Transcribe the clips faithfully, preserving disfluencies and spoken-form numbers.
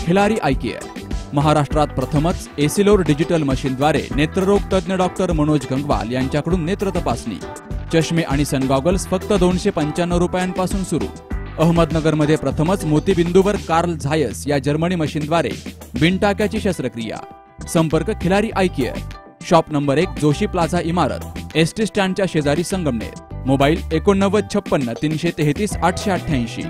Khillari eye care. महाराष्ट्रात प्रथमच एसिलोर digital मशीनद्वारे नेत्ररोग तज्ज्ञ डॉक्टर मनोज गंगवाल यांच्याकडून नेत्र तपासणी. चष्मे आणि सनगॉगल्स फक्त दोनशे पंच्याण्णव रुपयांपासून सुरू. अहमदनगरमध्ये प्रथमच मोतीबिंदूवर कार्ल झायस या जर्मनी मशीनद्वारे बिनटाक्याची शस्त्रक्रिया. संपर्क Khilari eye care. Shop number एक, जोशी प्लाझा इमारत, एसटी स्टँडच्या शेजारी, संगमनेर. मोबाईल एकोणनव्वद छप्पन्न तीनशे तेहतीस आठशे अठ्ठ्याऐंशी.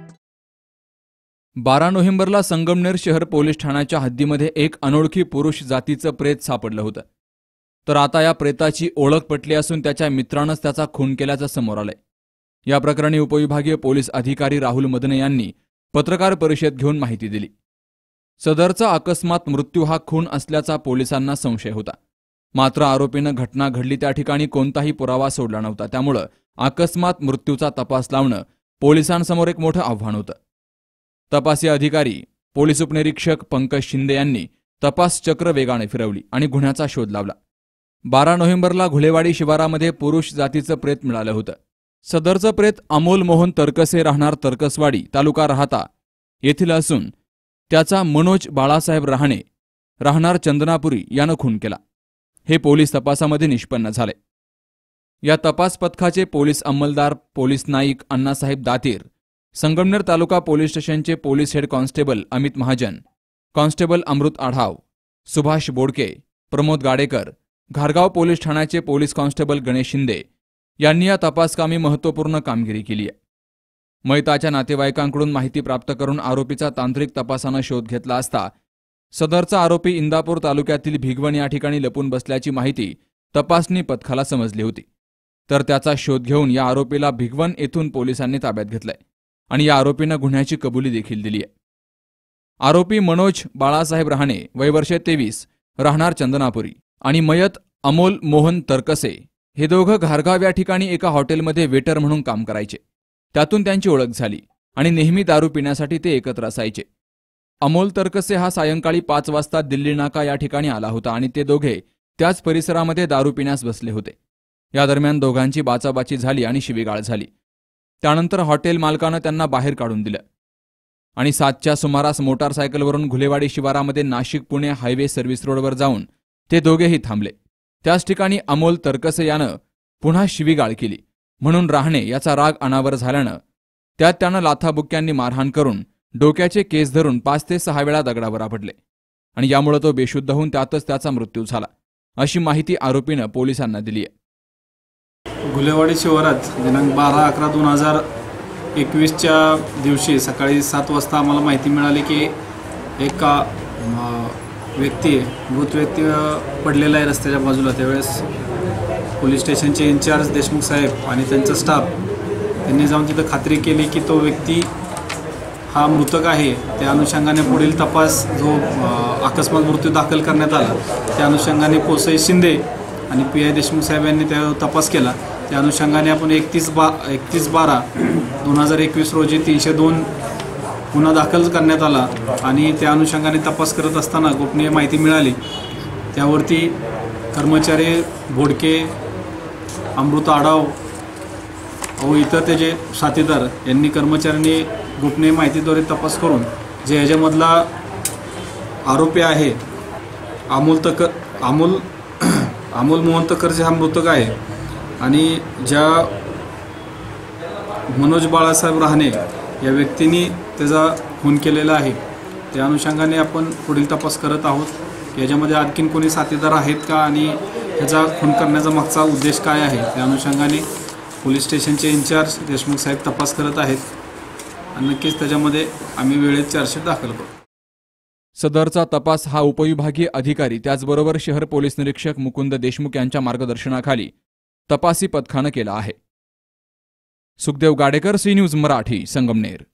बारा नोव्हेंबरला संगमनेर शहर पोलीस ठाण्याच्या हद्दीमध्ये एक अनोळखी पुरुष जातीचं प्रेत सापडलं होतं. तर आता या प्रेताची ओळख पटली असून त्याच्या मित्रानंच त्याचा खून केल्याचं समोर आलंय. या प्रकरणी उपविभागीय पोलीस अधिकारी राहुल मदने यांनी पत्रकार परिषद घेऊन माहिती दिली. सदरचा अकस्मात मृत्यू हा खून असल्याचा पोलिसांना संशय होता. मात्र आरोपीनं घटना घडली त्या ठिकाणी कोणताही पुरावा सोडला नव्हता. त्यामुळं अकस्मात मृत्यूचा तपास लावणं पोलिसांसमोर एक मोठं आव्हान होतं. तपासी अधिकारी पोलीस उपनिरीक्षक पंकज शिंदे यांनी तपास चक्र वेगाने फिरवली आणि गुन्ह्याचा शोध लावला. बारा नोव्हेंबरला घुलेवाडी शिवारामध्ये पुरुष जातीचं प्रेत मिळालं होतं. सदरचं प्रेत अमोल मोहन तरकसे राहणार तरकसवाडी, तालुका राहाता येथील असून त्याचा मनोज बाळासाहेब रहाणे राहणार चंदनापुरी यानं खून केला. हे पोलीस तपासामध्ये निष्पन्न झाले. या तपास पथकाचे पोलीस अंमलदार पोलीस नाईक अण्णासाहेब दातीर, संगमनेर तालुका पोलीस स्टेशनचे police head constable Amit Mahajan, constable Amrit Adhav, Subhash Bodke, Pramod Gadekar, घारगाव पोलीस ठाण्याचे पोलीस कॉन्स्टेबल गणेश शिंदे यांनी या तपासकामी महत्त्वपूर्ण कामगिरी केली आहे. मयताच्या नातेवाईकांकडून माहिती प्राप्त करून आरोपीचा तांत्रिक तपासानं शोध घेतला असता सदरचा आरोपी इंदापूर तालुक्यातील भिगवण या ठिकाणी लपून बसल्याची माहिती तपासणी पथकाला समजली होती. तर त्याचा शोध घेऊन या आरोपीला भिगवण येथून पोलिसांनी ताब्यात घेतलंय आणि या आरोपीनं गुन्ह्याची कबुली देखील दिली आहे. आरोपी मनोज बाळासाहेब रहाणे, वय वर्षे तेवीस, राहणार चंदनापुरी, आणि मयत अमोल मोहन तरकसे हे दोघं घारगाव या ठिकाणी एका हॉटेलमध्ये वेटर म्हणून काम करायचे. त्यातून त्यांची ओळख झाली आणि नेहमी दारू पिण्यासाठी ते एकत्र असायचे. अमोल तरकसे हा सायंकाळी पाच वाजता दिल्ली नाका या ठिकाणी आला होता आणि ते दोघे त्याच परिसरामध्ये दारू पिण्यास बसले होते. या दरम्यान दोघांची बाचाबाची झाली आणि शिवीगाळ झाली. त्यानंतर हॉटेल मालकानं त्यांना बाहेर काढून दिलं आणि सातच्या सुमारास मोटारसायकलवरून घुलेवाडी शिवारामध्ये नाशिक पुणे हायवे सर्व्हिस रोडवर जाऊन ते दोघेही थांबले. त्याच ठिकाणी अमोल तरकसे यानं पुन्हा शिवीगाळ केली. म्हणून राहणे याचा राग अनावर झाल्यानं त्यात त्यानं लाथाबुक्क्यांनी मारहाण करून डोक्याचे केस धरून पाच ते सहा वेळा दगडावर आपटले आणि यामुळे तो बेशुद्ध होऊन त्यातच त्याचा मृत्यू झाला, अशी माहिती आरोपीनं पोलिसांना दिली आहे. घुलेवाडी शिवारात दिनांक बारा अकरा दोन हजार एकवीसच्या दिवशी सकाळी सात वाजता आम्हाला माहिती मिळाली की एका व्यक्ती मृत व्यक्ती पडलेला आहे रस्त्याच्या बाजूला. त्यावेळेस पोलीस स्टेशनचे इन्चार्ज देशमुख साहेब आणि त्यांचा स्टाफ त्यांनी जाऊन तिथं खात्री केली की तो व्यक्ती हा मृतक आहे. त्या अनुषंगाने पुढील तपास जो अकस्मात मृत्यू दाखल करण्यात आला त्या अनुषंगाने पोसई शिंदे आणि पी आय देशमुख साहेब यांनी त्या तपास केला. त्या अनुषंगाने आपण एकतीस बा एकतीस बारा दोन हजार एकवीस रोजी तीनशे दोन गुन्हा दाखल करण्यात आला आणि त्या अनुषंगाने तपास करत असताना गोपनीय माहिती मिळाली. त्यावरती कर्मचारी बोडके, अमृत आढाव व इतर त्याचे साथीदार यांनी कर्मचाऱ्यांनी गोपनीय माहितीद्वारे तपास करून जे याच्यामधला आरोपी आहे अमोल तक अमोल अमोल मोहन तकरचे हा मृतक आहे आणि ज्या मनोज बाळासाहेब रहाणे या व्यक्तींनी त्याचा खून केलेला आहे त्या अनुषंगाने आपण पुढील तपास करत आहोत. याच्यामध्ये आणखीन कोणी साथीदार आहेत का आणि ह्याचा खून करण्याचा मागचा उद्देश काय आहे त्या अनुषंगाने पोलीस स्टेशनचे इन्चार्ज देशमुख साहेब तपास करत आहेत आणि नक्कीच त्याच्यामध्ये आम्ही वेळेत चार्जशीट दाखल करू. सदरचा तपास हा उपविभागीय अधिकारी त्याचबरोबर शहर पोलीस निरीक्षक मुकुंद देशमुख यांच्या मार्गदर्शनाखाली तपासी पथकानं केला आहे. Sukhdev Gadekar, C news Marathi, Sangamner.